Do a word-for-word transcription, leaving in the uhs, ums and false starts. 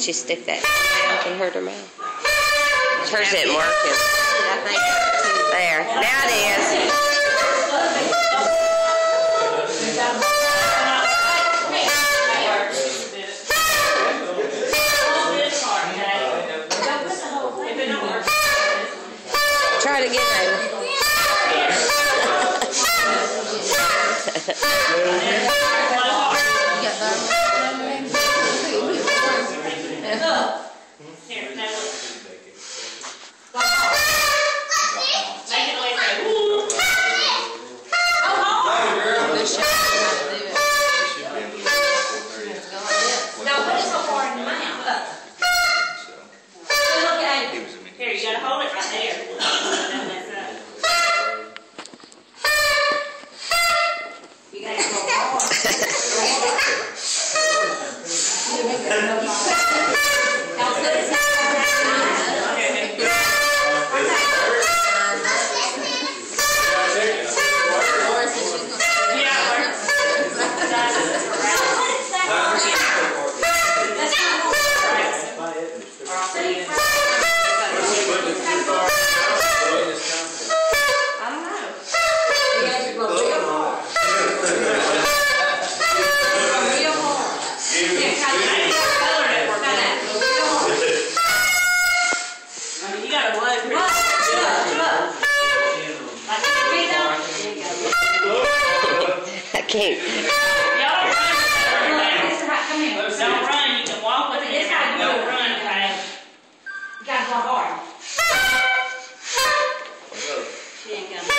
she stick that up and hurt her mouth? Hers isn't working. There. Now it is. Try it again, Ava. Here, you gotta hold it right there. Don't mess up. You gotta go hard. I can't. Y'all run. Don't run. You can walk with it. It's how you don't run, okay? You gotta go hard. She ain't coming.